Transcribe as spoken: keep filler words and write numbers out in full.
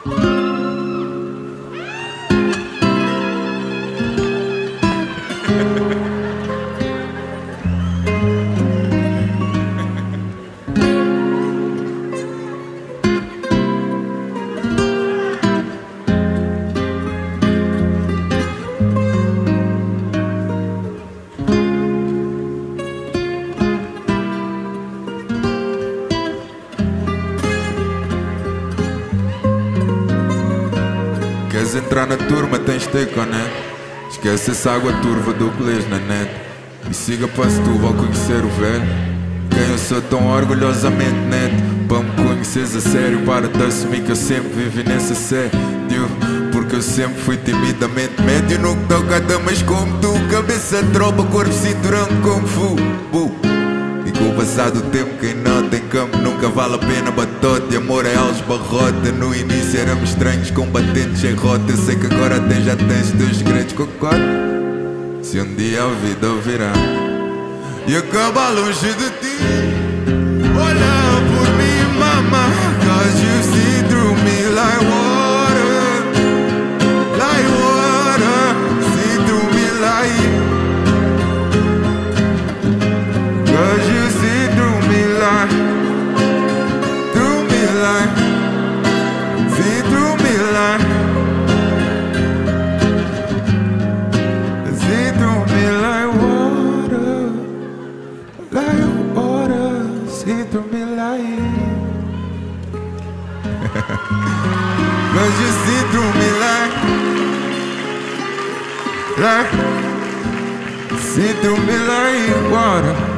Queres entrar na turma, tens de ter conecto. Esquece essa água turva do inglês na net. E siga para Setúbal conhecer o velho. Quem eu sou tão orgulhosamente neto. Para me conheceres a sério, para de assumir que eu sempre vivi nessa sério. Porque eu sempre fui timidamente médio no que toca a damas como tu. Cabeça de tropa, corpo cinturão como fu. E com o passar do tempo quem não tem campo nunca vale a pena batote. Amor é aos barrota. No início éramos estranhos combatentes em rota. Eu sei que agora até já tens teus segredos, concordo? Se um dia a vida virar e acabar longe de ti, olha por mim, mama, cause you see through me like water, like water, see through me like, cause you see through me like, through me like, see through me like, see through me like water, like water, see through me like, cause you see through me like, like, see through me like water.